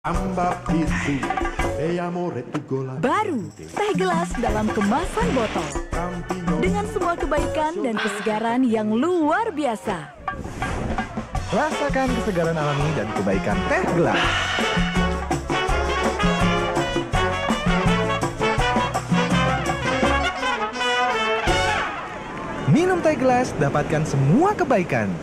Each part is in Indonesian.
Baru, teh gelas dalam kemasan botol. Dengan semua kebaikan dan kesegaran yang luar biasa. Rasakan kesegaran alami dan kebaikan teh gelas. Minum teh gelas, dapatkan semua kebaikan.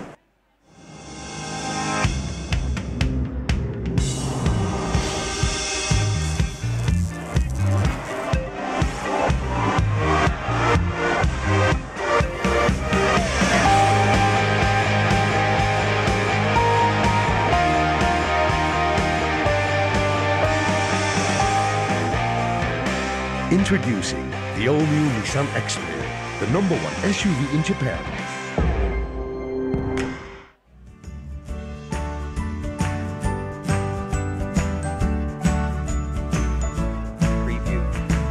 Introducing the all-new Nissan X-Trail, the #1 SUV in Japan. Preview.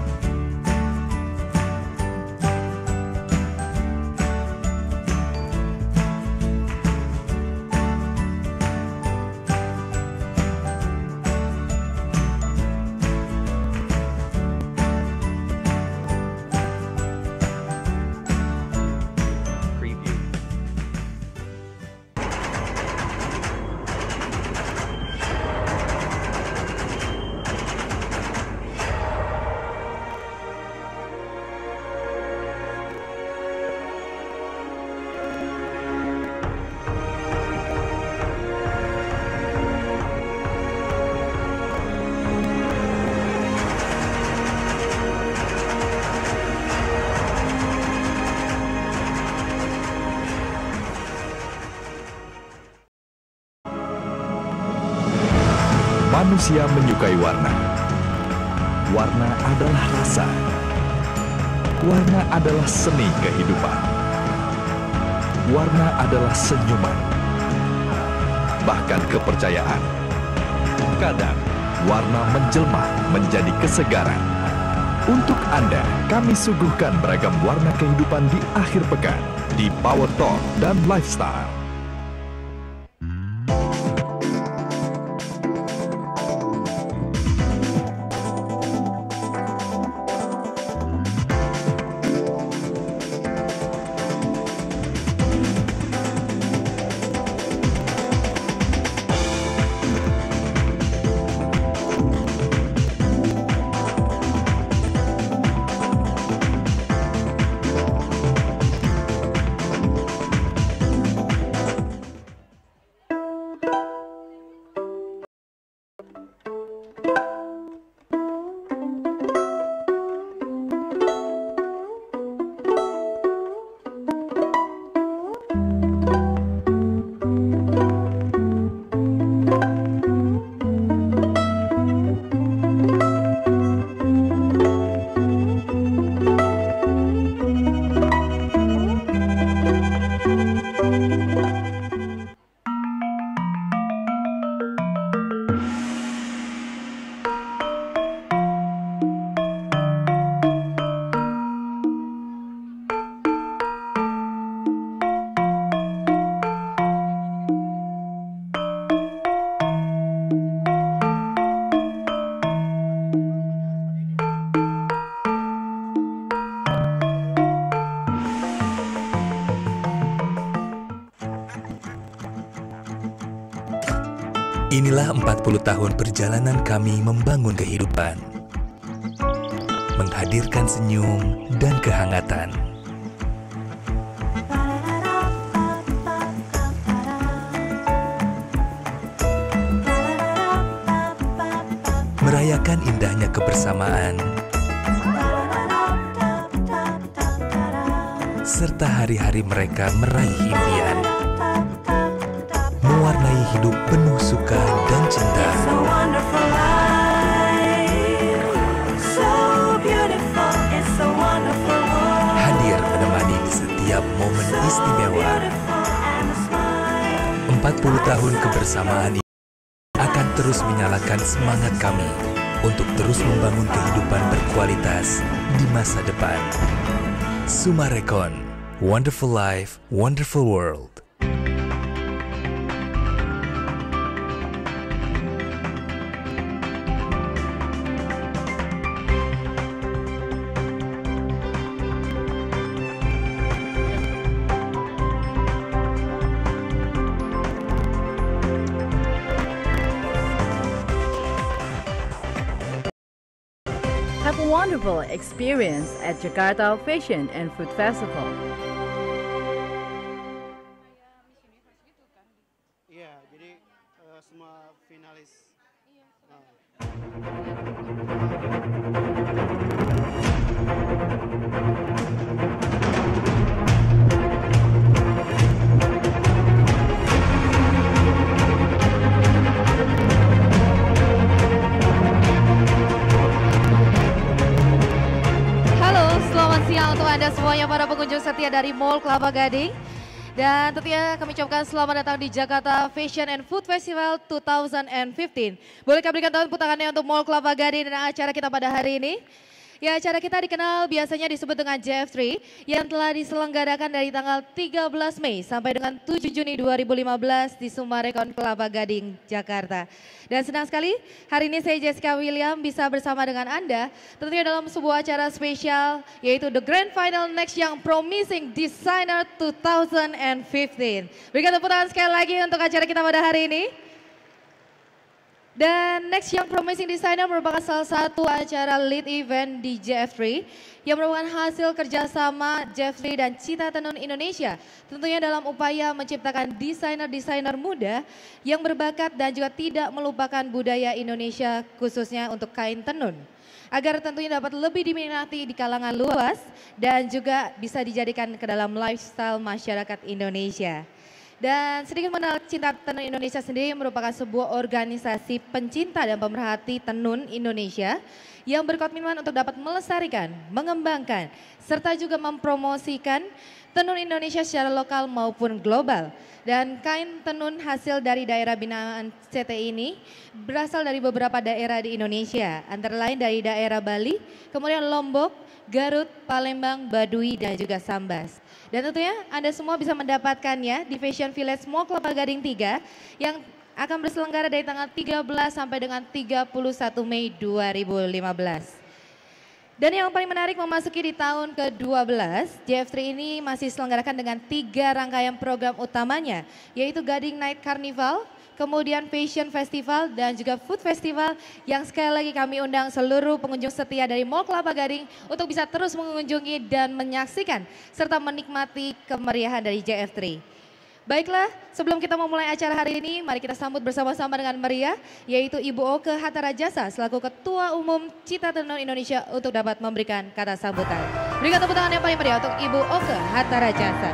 Manusia menyukai warna. Warna adalah rasa. Warna adalah seni kehidupan. Warna adalah senyuman. Bahkan kepercayaan. Kadang, warna menjelma menjadi kesegaran. Untuk Anda, kami suguhkan beragam warna kehidupan di akhir pekan di Power Talk dan Lifestyle. Inilah 40 tahun perjalanan kami membangun kehidupan. Menghadirkan senyum dan kehangatan. Merayakan indahnya kebersamaan. Serta hari-hari mereka meraih impian. Mewarnai hidup penuh suka dan cinta. Hadir menemani di setiap momen istimewa. 40 tahun kebersamaan ini akan terus menyalakan semangat kami untuk terus membangun kehidupan berkualitas di masa depan. Sumarekon, Wonderful Life, Wonderful World. Have a wonderful experience at Jakarta Fashion and Food Festival. Iya, jadi semua finalis. Selamat siang untuk Anda semuanya para pengunjung setia dari Mall Kelapa Gading. Dan tentunya kami ucapkan selamat datang di Jakarta Fashion and Food Festival 2015. Bolehkah berikan tepuk tangannya untuk Mall Kelapa Gading dan acara kita pada hari ini? Ya, acara kita dikenal biasanya disebut dengan JF3 yang telah diselenggarakan dari tanggal 13 Mei sampai dengan 7 Juni 2015 di Sumarekon Kelapa Gading, Jakarta. Dan senang sekali hari ini saya Jessica William bisa bersama dengan Anda tentunya dalam sebuah acara spesial yaitu The Grand Final Next Young Promising Designer 2015. Berikan tepuk tangan sekali lagi untuk acara kita pada hari ini. Dan Next Young Promising Designer merupakan salah satu acara lead event di JF3 yang merupakan hasil kerjasama JF3 dan Cita Tenun Indonesia. Tentunya dalam upaya menciptakan desainer-desainer muda yang berbakat dan juga tidak melupakan budaya Indonesia khususnya untuk kain tenun. Agar tentunya dapat lebih diminati di kalangan luas dan juga bisa dijadikan ke dalam lifestyle masyarakat Indonesia. Dan sedikit mengenal Cita Tenun Indonesia sendiri merupakan sebuah organisasi pencinta dan pemerhati tenun Indonesia yang berkomitmen untuk dapat melestarikan, mengembangkan, serta juga mempromosikan tenun Indonesia secara lokal maupun global. Dan kain tenun hasil dari daerah binaan CT ini berasal dari beberapa daerah di Indonesia, antara lain dari daerah Bali, kemudian Lombok, Garut, Palembang, Baduy, dan juga Sambas. Dan tentunya Anda semua bisa mendapatkannya di Fashion Village Mall Kelapa Gading 3 yang akan berselenggara dari tanggal 13 sampai dengan 31 Mei 2015. Dan yang paling menarik memasuki di tahun ke-12, JF3 ini masih diselenggarakan dengan 3 rangkaian program utamanya, yaitu Gading Night Carnival, kemudian Fashion Festival dan juga Food Festival yang sekali lagi kami undang seluruh pengunjung setia dari Mall Kelapa Gading untuk bisa terus mengunjungi dan menyaksikan serta menikmati kemeriahan dari JF3. Baiklah, sebelum kita memulai acara hari ini, mari kita sambut bersama-sama dengan meriah, yaitu Ibu Oke Hatarajasa selaku Ketua Umum Cita Tenun Indonesia untuk dapat memberikan kata sambutan. Berikan tepuk tangan yang paling meriah untuk Ibu Oke Hatarajasa.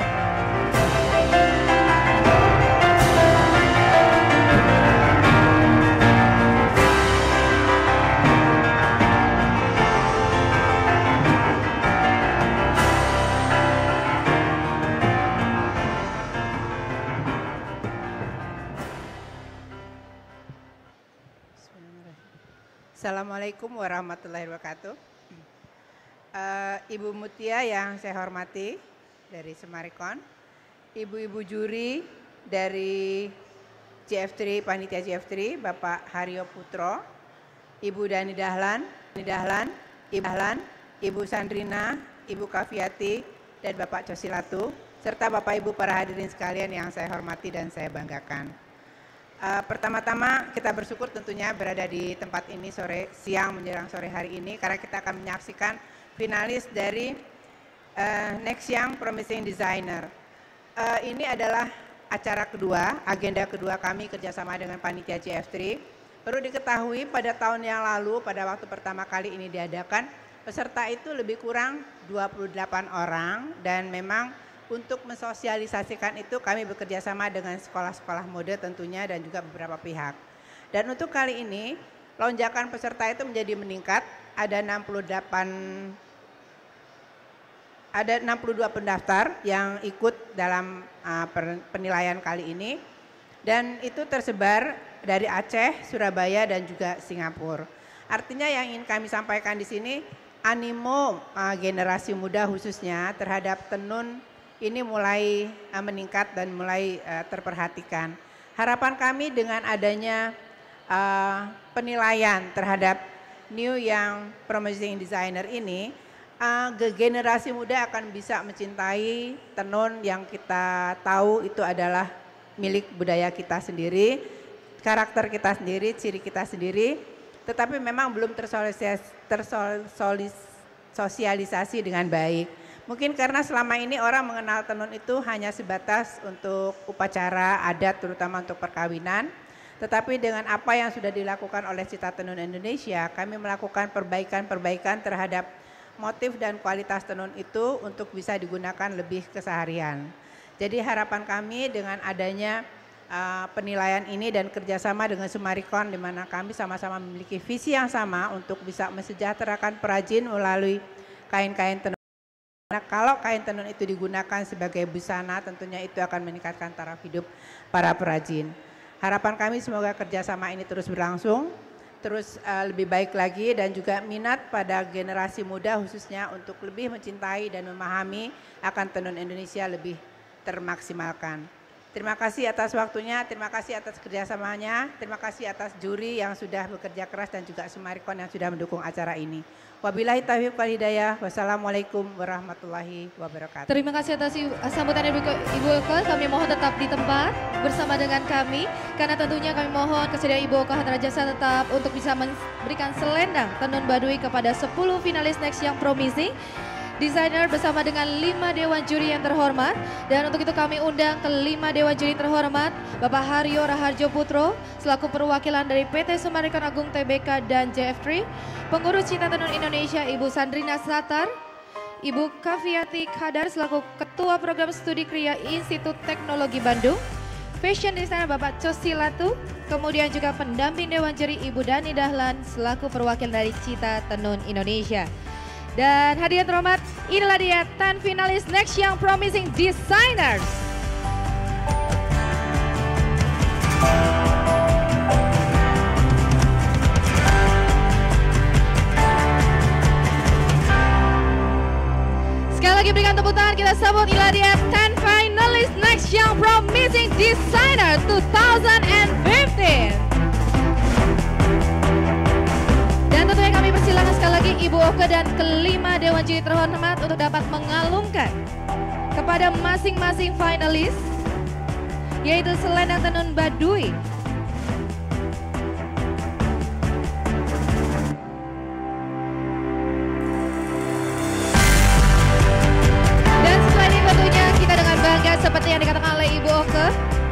Assalamualaikum warahmatullahi wabarakatuh. Ibu Mutia yang saya hormati dari Sumarekon, ibu-ibu juri dari JF3, Panitia JF3, Bapak Haryo Putro, Ibu Dani Dahlan, Ibu Sandrina, Ibu Kaviati, dan Bapak Cosilatu, serta Bapak Ibu para hadirin sekalian yang saya hormati dan saya banggakan. Pertama-tama kita bersyukur tentunya berada di tempat ini siang menjelang sore hari ini karena kita akan menyaksikan finalis dari Next Young Promising Designer. Ini adalah acara kedua, agenda kedua kami kerjasama dengan Panitia JF3. Perlu diketahui pada tahun yang lalu pada waktu pertama kali ini diadakan peserta itu lebih kurang 28 orang dan memang untuk mensosialisasikan itu kami bekerja sama dengan sekolah-sekolah mode tentunya dan juga beberapa pihak. Dan untuk kali ini lonjakan peserta itu menjadi meningkat, ada 62 pendaftar yang ikut dalam penilaian kali ini dan itu tersebar dari Aceh, Surabaya dan juga Singapura. Artinya yang ingin kami sampaikan di sini animo generasi muda khususnya terhadap tenun ini mulai meningkat dan mulai terperhatikan. Harapan kami dengan adanya penilaian terhadap New Young Promising Designer ini, generasi muda akan bisa mencintai tenun yang kita tahu itu adalah milik budaya kita sendiri, karakter kita sendiri, ciri kita sendiri, tetapi memang belum tersosialisasi dengan baik. Mungkin karena selama ini orang mengenal tenun itu hanya sebatas untuk upacara adat, terutama untuk perkawinan. Tetapi dengan apa yang sudah dilakukan oleh Cita Tenun Indonesia, kami melakukan perbaikan-perbaikan terhadap motif dan kualitas tenun itu untuk bisa digunakan lebih keseharian. Jadi harapan kami dengan adanya penilaian ini dan kerjasama dengan Sumarekon, di mana kami sama-sama memiliki visi yang sama untuk bisa mesejahterakan perajin melalui kain-kain tenun. Nah, kalau kain tenun itu digunakan sebagai busana, tentunya itu akan meningkatkan taraf hidup para perajin. Harapan kami semoga kerjasama ini terus berlangsung, terus lebih baik lagi, dan juga minat pada generasi muda khususnya untuk lebih mencintai dan memahami akan tenun Indonesia lebih termaksimalkan. Terima kasih atas waktunya, terima kasih atas kerjasamanya, terima kasih atas juri yang sudah bekerja keras dan juga Sumarekon yang sudah mendukung acara ini. Wabillahi taufiq wal hidayah. Wassalamualaikum warahmatullahi wabarakatuh. Terima kasih atas sambutan Ibu Oke. Kami mohon tetap di tempat bersama dengan kami, karena tentunya kami mohon kesediaan Ibu Oke Hatta Rajasa tetap untuk bisa memberikan selendang tenun Baduy kepada 10 finalis Next Young Promising Designer bersama dengan 5 dewan juri yang terhormat. Dan untuk itu kami undang ke 5 dewan juri terhormat, Bapak Haryo Raharjo Putro selaku perwakilan dari PT Sumarekon Agung Tbk dan JF3, Pengurus Cita Tenun Indonesia Ibu Sandrina Satar, Ibu Kaviati Khadar selaku Ketua Program Studi Kriya Institut Teknologi Bandung, Fashion Designer Bapak Cosi Latu, kemudian juga pendamping dewan juri Ibu Dani Dahlan selaku perwakilan dari Cita Tenun Indonesia. Dan hadirin terhormat, inilah dia 10 finalis Next Young Promising Designers. Sekali lagi berikan tepuk tangan, kita sambut inilah dia 10 finalis Next Young Promising Designer 2015. Dan tentunya kami persilakan sekali lagi Ibu Oke dan kelima dewan juri terhormat untuk dapat mengalungkan kepada masing-masing finalis, yaitu selendang tenun Baduy. Dan setelah ini tentunya kita dengan bangga seperti yang dikatakan oleh Ibu Oke,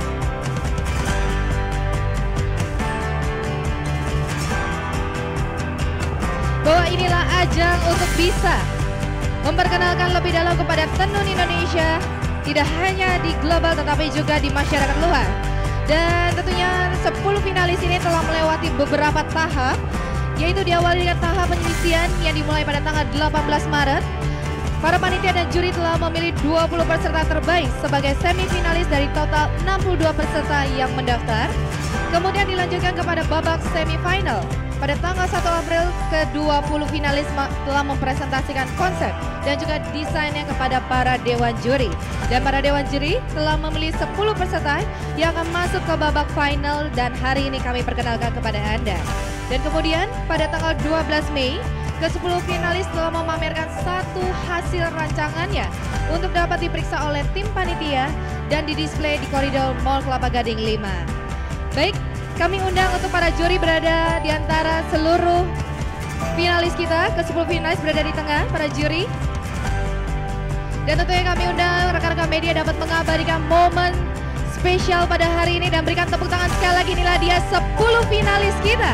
bahwa inilah ajang untuk bisa memperkenalkan lebih dalam kepada tenun Indonesia, tidak hanya di global tetapi juga di masyarakat luar. Dan tentunya 10 finalis ini telah melewati beberapa tahap, yaitu diawali dengan tahap penyisian yang dimulai pada tanggal 18 Maret. Para panitia dan juri telah memilih 20 peserta terbaik sebagai semifinalis dari total 62 peserta yang mendaftar. Kemudian dilanjutkan kepada babak semifinal. Pada tanggal 1 April, ke-20 finalis telah mempresentasikan konsep dan juga desainnya kepada para dewan juri. Dan para dewan juri telah memilih 10 peserta yang akan masuk ke babak final dan hari ini kami perkenalkan kepada Anda. Dan kemudian pada tanggal 12 Mei, ke-10 finalis telah memamerkan satu hasil rancangannya untuk dapat diperiksa oleh tim panitia dan didisplay di koridor Mall Kelapa Gading 5. Baik, kami undang untuk para juri berada di antara seluruh finalis kita, ke-10 finalis berada di tengah, para juri. Dan tentunya kami undang rekan-rekan media dapat mengabadikan momen spesial pada hari ini dan berikan tepuk tangan sekali lagi, inilah dia 10 finalis kita.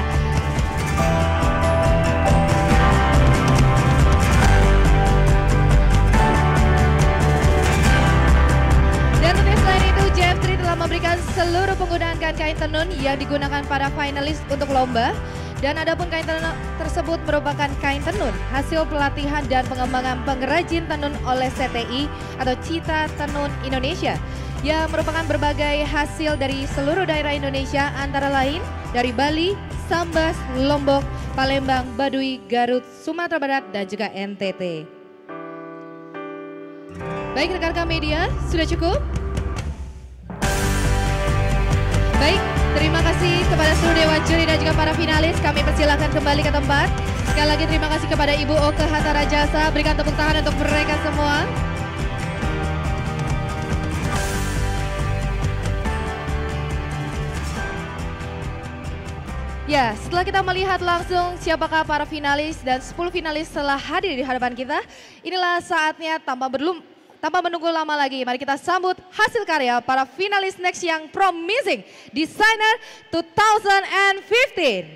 Dan tentunya selain itu JF3 telah memberikan seluruh penggunaan kain tenun yang digunakan para finalis untuk lomba. Dan adapun kain tenun tersebut merupakan kain tenun hasil pelatihan dan pengembangan pengrajin tenun oleh CTI atau Cita Tenun Indonesia, yang merupakan berbagai hasil dari seluruh daerah Indonesia, antara lain dari Bali, Sambas, Lombok, Palembang, Baduy, Garut, Sumatera Barat, dan juga NTT. Baik rekan-rekan media, sudah cukup? Baik, terima kasih kepada seluruh dewan juri dan juga para finalis. Kami persilakan kembali ke tempat. Sekali lagi terima kasih kepada Ibu Oke Hatta Rajasa. Berikan tepuk tangan untuk mereka semua. Ya, setelah kita melihat langsung siapakah para finalis dan 10 finalis telah hadir di hadapan kita, inilah saatnya tanpa menunggu lama lagi, mari kita sambut hasil karya para finalis next yang promising Designer 2015.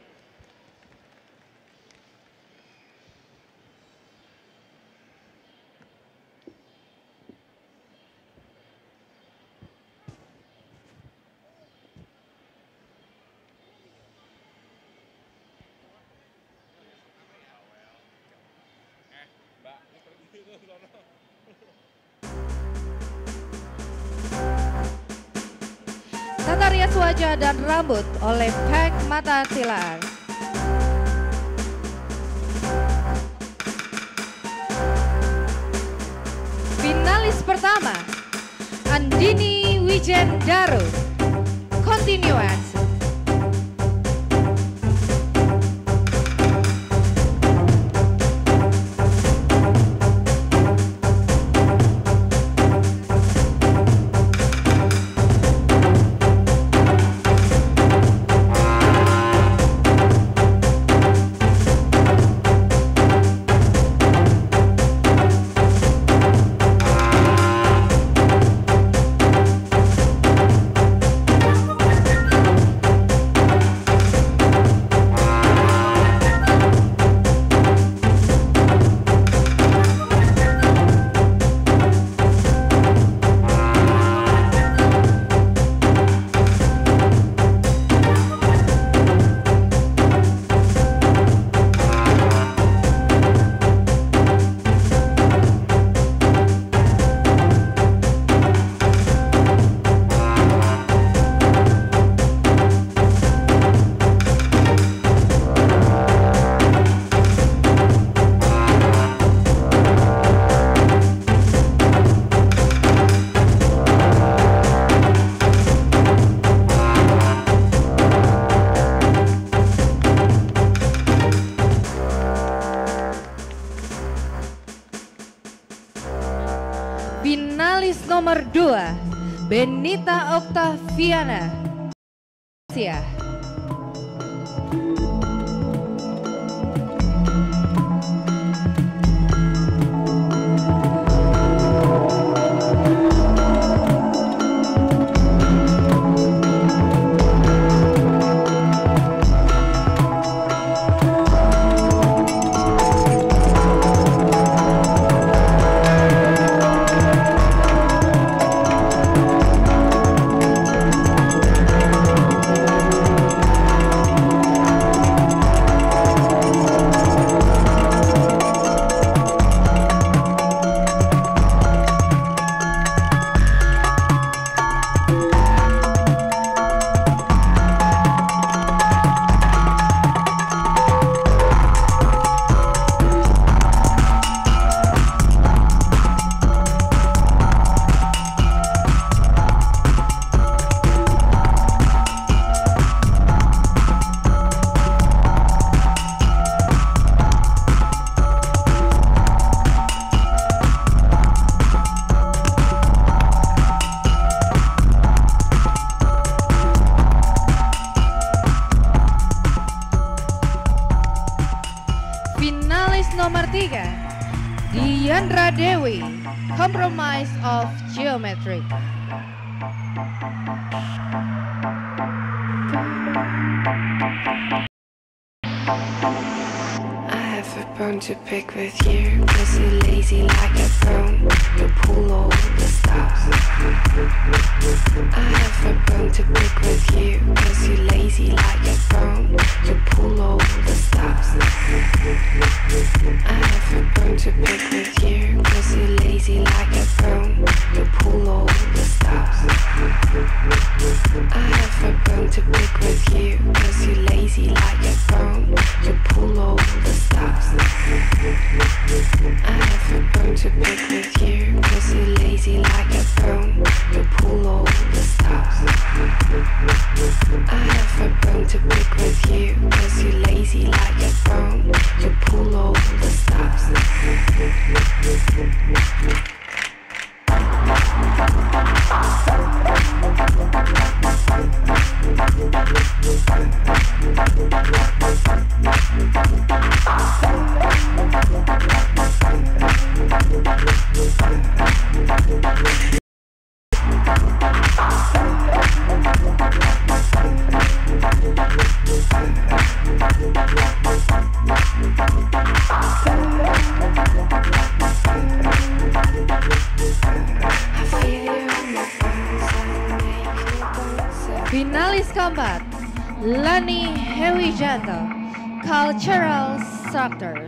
Tata rias wajah dan rambut oleh Pek Mata Tilar. Finalis pertama, Andini Wijendaru, Continuance. Finalis nomor 2, Benita Octaviana, Malaysia. Finalis nomor 3, Diandra Dewi, Compromise of Geometry. Bone to pick with you, cause you're lazy like a bone. You pull all the stops. I have a bone to pick with you, cause you're lazy like a bone. You pull all the stops. I have a bone to pick with you, cause you're lazy like a bone. You pull all the stops. I have a bone to pick with you, cause you're lazy like a bone. You pull all the stops. I have a bone to pick with you, cause you're lazy like a bone. You pull all the stops. I have a bone to pick with you, cause Lani Hewijanto, Cultural Structure.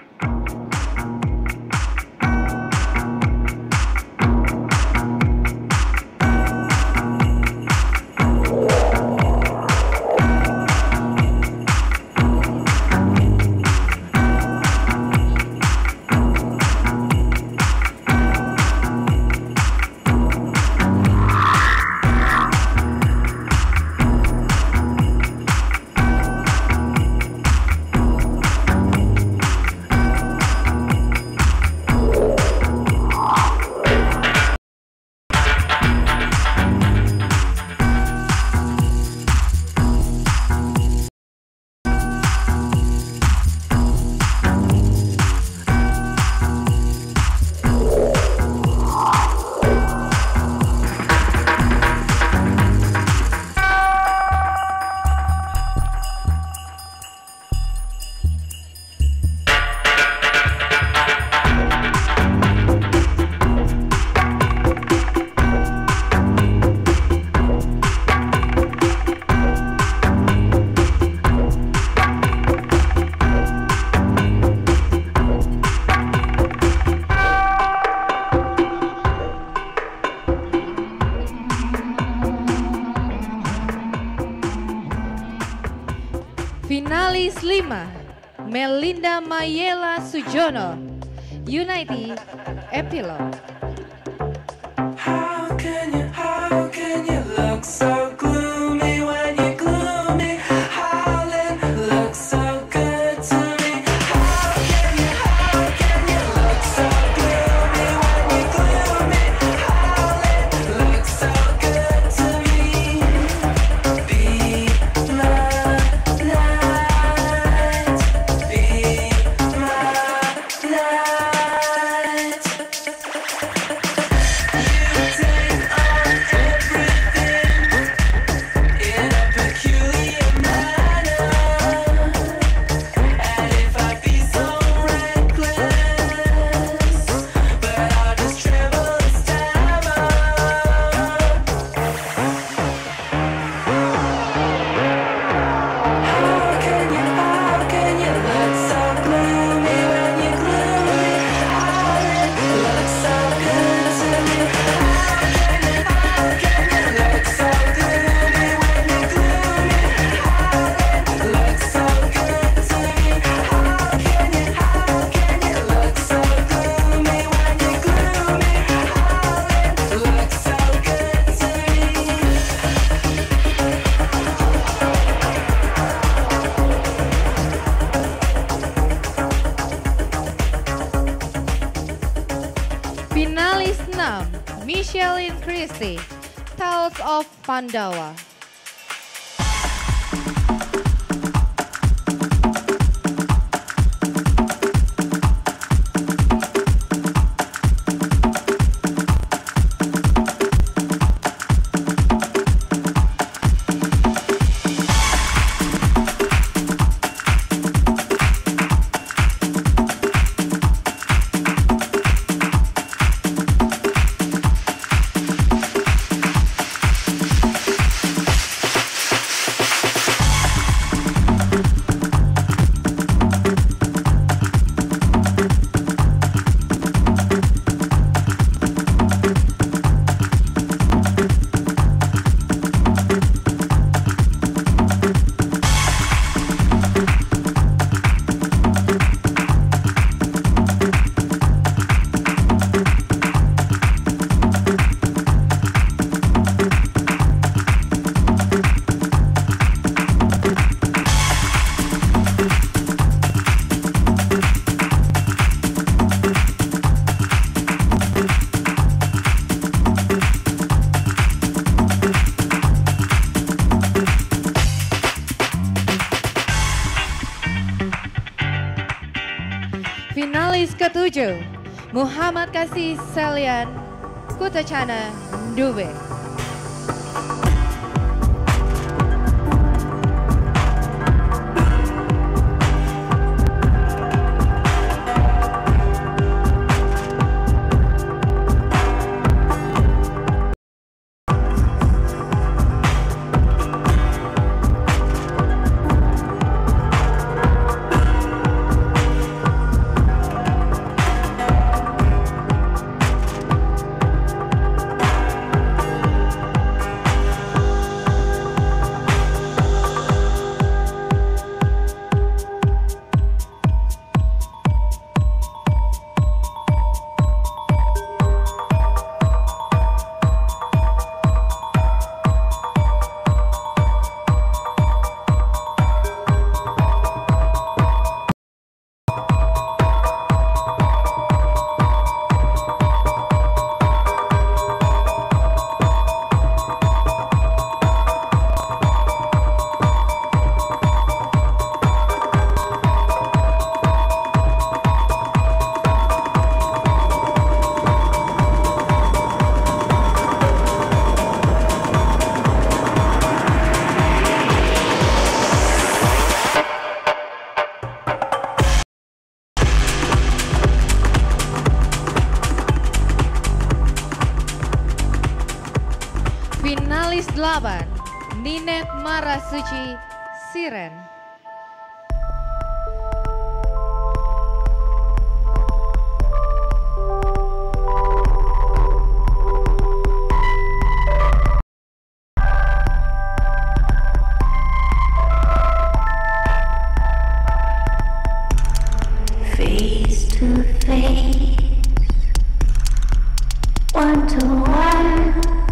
Finalis 5, Melinda Mayela Sujono, Unity Epilogue. How can you look so gloomy when you're gloomy? Howlin' looks so good to me. How can you look so gloomy when you're gloomy? Howlin' looks so good to me. Be my light, be my light. You take on everything in a peculiar manner. And if I be so reckless, but I'll just tremble and stammer. How can you look so gloomy when you're gloomy? Howlin' looks so good to me. How can you look so gloomy when you're gloomy? Howlin' looks so good to me. How can you look so gloomy when you're gloomy? Howlin' looks so good to me. Finalis 6, Micheline Christie, Tales of Pandawa. Finalis ke-7, Muhammad Kasih Selian, Kutachana Dube. 8, Ninet Marasuci Siren. Face to face, one to one,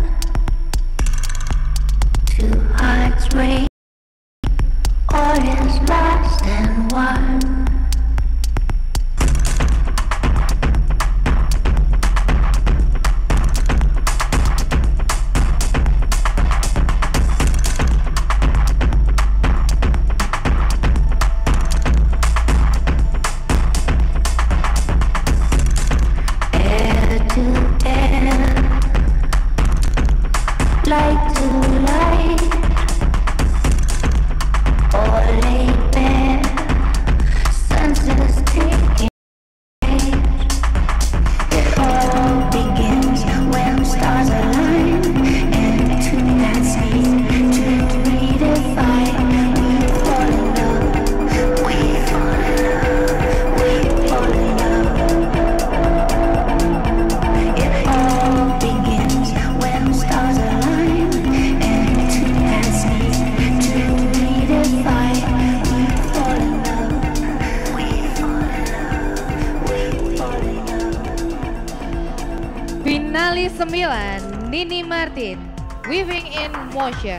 two hearts race, all is lost and won. Light to light, all laid bare, senses taking age. It all begins when stars align, and to that scene to redefine. We fall in love, we fall in love, we fall in love. It all begins when stars align. Finalis 9, Nini Martin, Weaving in Motion.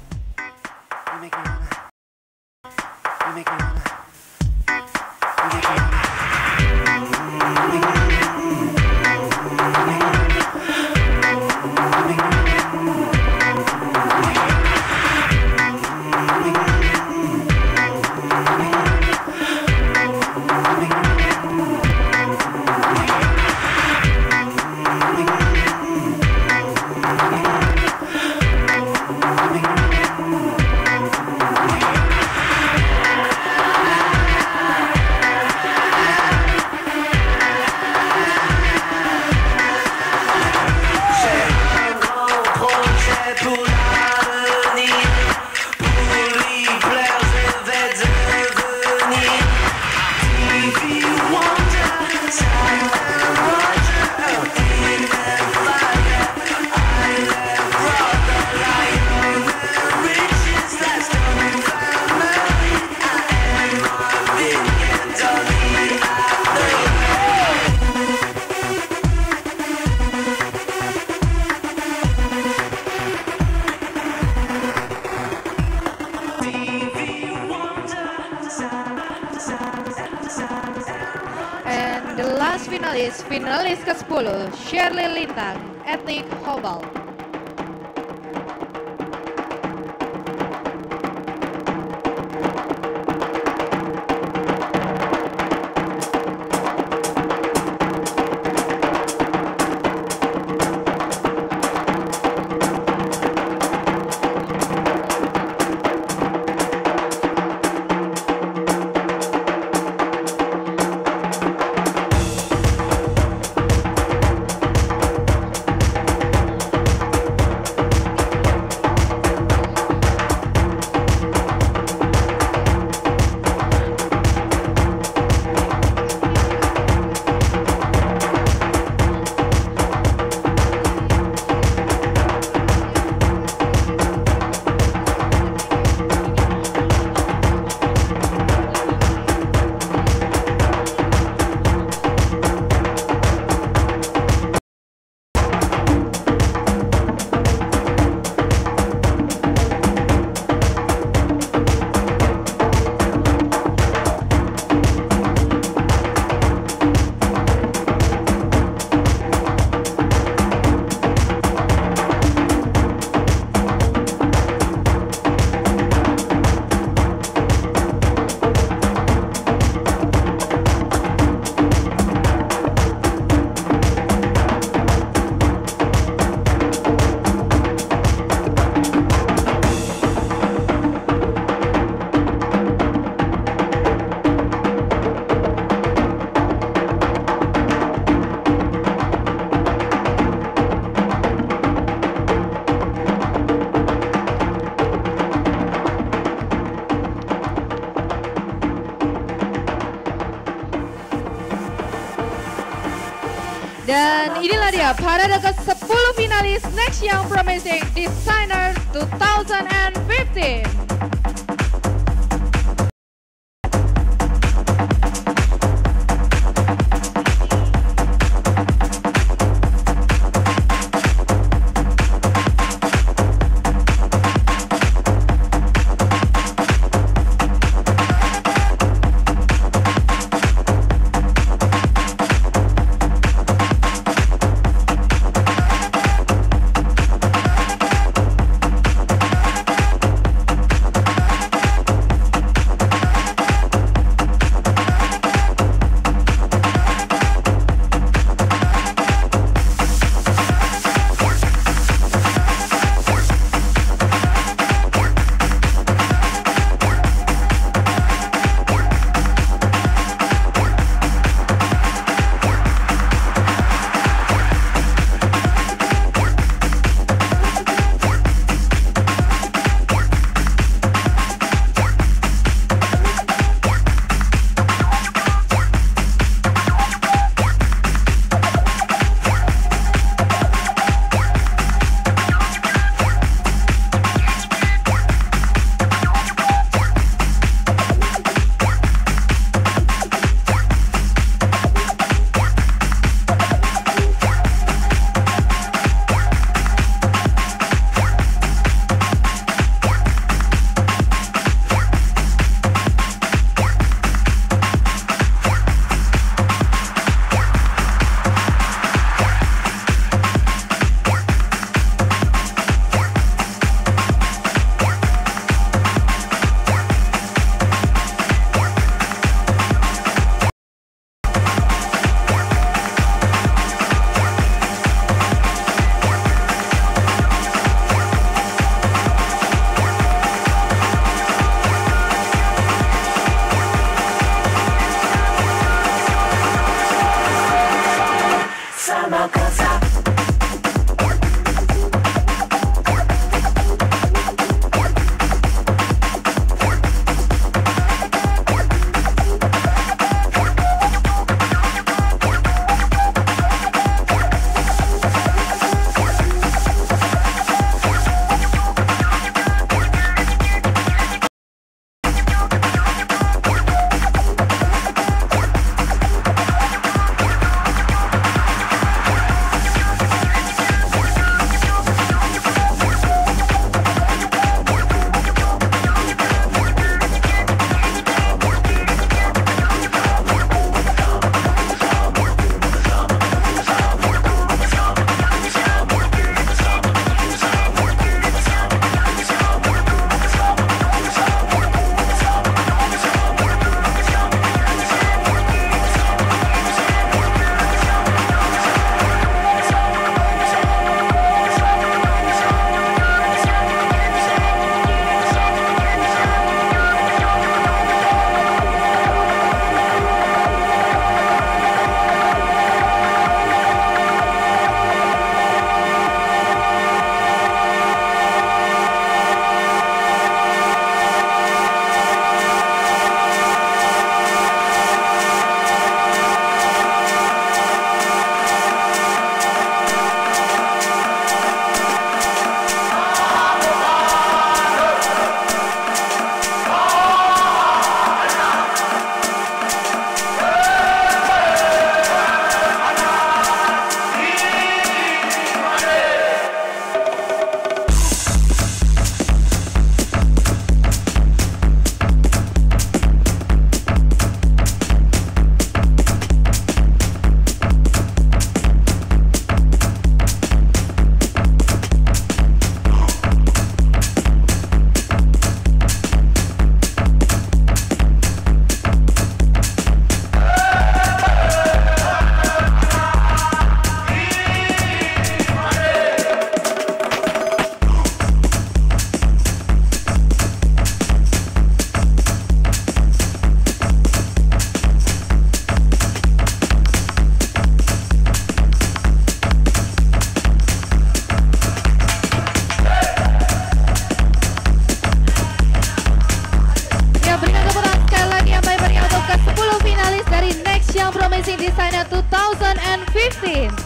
And the last finalis, finalis ke-10, Shirley Lintang, Ethnic Hobal. Dan inilah dia parade ke-10 finalis Next Young Promising Designer 2015. Promising Designer 2015.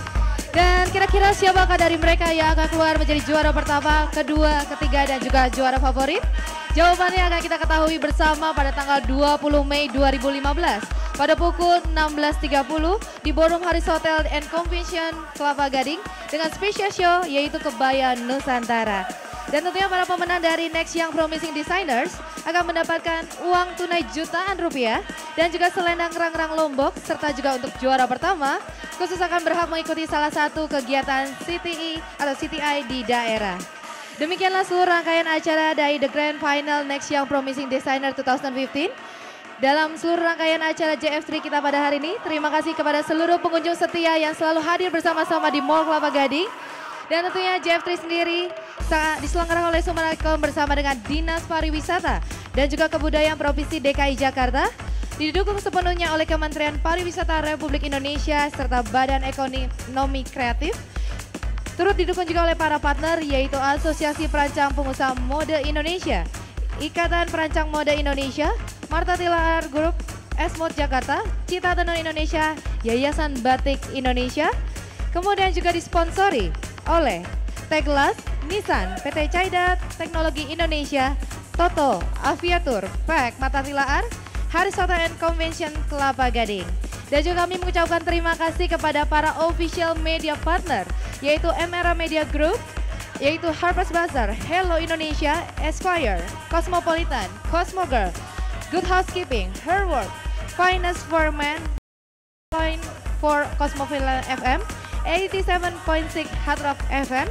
Dan kira-kira siapakah dari mereka yang akan keluar menjadi juara pertama, kedua, ketiga, dan juga juara favorit? Jawabannya akan kita ketahui bersama pada tanggal 20 Mei 2015 pada pukul 16.30 di Ballroom Haris Hotel and Convention Kelapa Gading dengan special show yaitu Kebaya Nusantara. Dan tentunya para pemenang dari Next Young Promising Designers akan mendapatkan uang tunai jutaan rupiah dan juga selendang rang-rang Lombok serta juga untuk juara pertama khusus akan berhak mengikuti salah satu kegiatan CTI atau CTI di daerah. Demikianlah seluruh rangkaian acara dari The Grand Final Next Young Promising Designer 2015. Dalam seluruh rangkaian acara JF3 kita pada hari ini, terima kasih kepada seluruh pengunjung setia yang selalu hadir bersama-sama di Mall Kelapa Gading. Dan tentunya JF3 sendiri diselenggarakan oleh Sumarekon bersama dengan Dinas Pariwisata dan juga Kebudayaan Provinsi DKI Jakarta. Didukung sepenuhnya oleh Kementerian Pariwisata Republik Indonesia serta Badan Ekonomi Kreatif. Turut didukung juga oleh para partner yaitu Asosiasi Perancang Pengusaha Mode Indonesia, Ikatan Perancang Mode Indonesia, Marta Tilaar Group, Esmod Jakarta, Cita Tenun Indonesia, Yayasan Batik Indonesia. Kemudian juga disponsori oleh Teglas, Nissan, PT Caidat, Teknologi Indonesia, Toto, Aviatur, Pak, Mata Tilaar, Haris Hotel and Convention Kelapa Gading. Dan juga kami mengucapkan terima kasih kepada para official media partner yaitu MRA Media Group, yaitu Harper's Bazaar, Hello Indonesia, Aspire, Cosmopolitan, Cosmogirl, Good Housekeeping, Her Work, Finance for Men, Point for Cosmopolitan FM, 87.6 Hard Rock FM,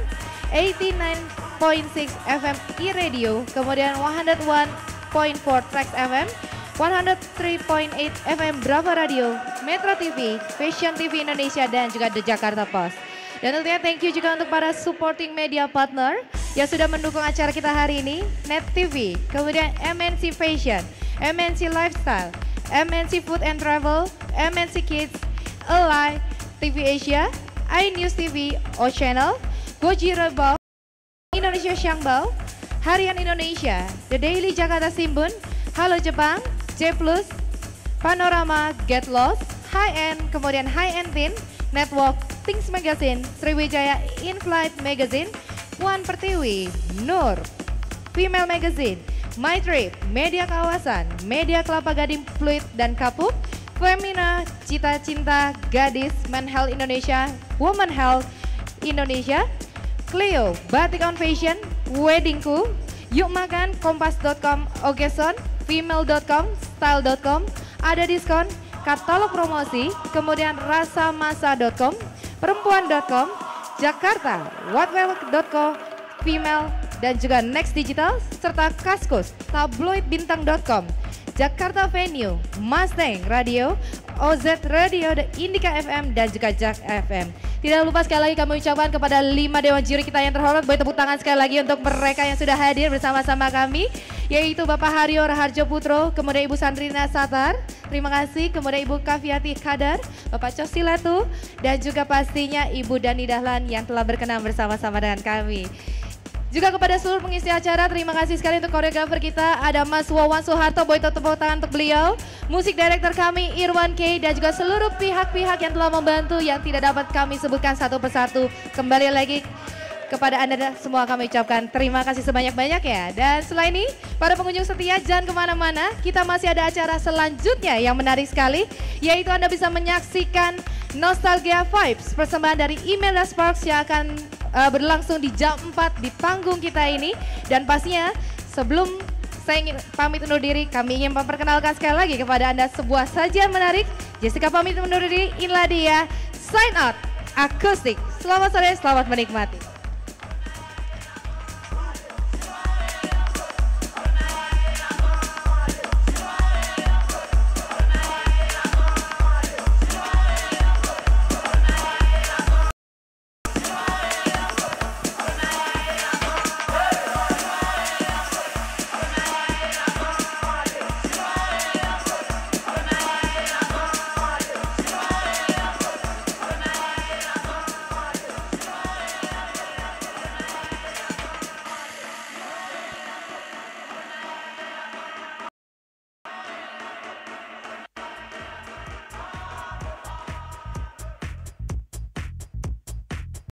89.6 FM e-radio, kemudian 101.4 Trax FM, 103.8 FM Brava Radio, Metro TV, Fashion TV Indonesia, dan juga The Jakarta Post. Dan tentunya thank you juga untuk para supporting media partner yang sudah mendukung acara kita hari ini, Net TV, kemudian MNC Fashion, MNC Lifestyle, MNC Food and Travel, MNC Kids, Ally, TV Asia, iNews TV, O Channel, Goji Rebao, Indonesia Shangbao, Harian Indonesia, The Daily Jakarta Shimbun, Halo Jepang, J Plus, Panorama, Get Lost, High End, kemudian High End Teen, Network, Things Magazine, Sriwijaya In-Flight Magazine, One Pertiwi, Nur, Female Magazine, My Trip, Media Kawasan, Media Kelapa Gading Fluid dan Kapuk, Femina, Cita Cinta, Gadis, Men Health Indonesia, Woman Health Indonesia, Cleo, Batik on Fashion, Weddingku, Yuk Makan, Kompas.com, Ogeson, Female.com, Style.com, Ada Diskon, Katalog Promosi, kemudian Rasamasa.com, Perempuan.com, Jakarta, Whatwell.co, Female, dan juga Next Digital, serta Kaskus, Tabloidbintang.com, Jakarta Venue, Mustang Radio, OZ Radio, Indika FM, dan juga Jak FM. Tidak lupa sekali lagi kami ucapkan kepada 5 dewan juri kita yang terhormat. Beri tepuk tangan sekali lagi untuk mereka yang sudah hadir bersama-sama kami, yaitu Bapak Haryo Raharjo Putro, kemudian Ibu Sandrina Satar, terima kasih, kemudian Ibu Kaviati Kadar, Bapak Cosilatu, dan juga pastinya Ibu Dani Dahlan yang telah berkenan bersama-sama dengan kami. Juga kepada seluruh pengisi acara, terima kasih sekali untuk koreografer kita, ada Mas Wawan Soeharto, boleh tepuk tangan untuk beliau. Musik director kami Irwan K, dan juga seluruh pihak-pihak yang telah membantu yang tidak dapat kami sebutkan satu persatu. Kembali lagi kepada Anda semua kami ucapkan terima kasih sebanyak-banyak ya. Dan setelah ini, para pengunjung setia jangan kemana-mana, kita masih ada acara selanjutnya yang menarik sekali, yaitu Anda bisa menyaksikan Nostalgia Vibes, persembahan dari Imelda Sparks yang akan berlangsung di jam 4 di panggung kita ini. Dan pastinya sebelum saya ingin pamit undur diri, kami ingin memperkenalkan sekali lagi kepada Anda sebuah sajian menarik. Jessica pamit undur diri, inilah dia Sign Out Akustik. Selamat sore, selamat menikmati.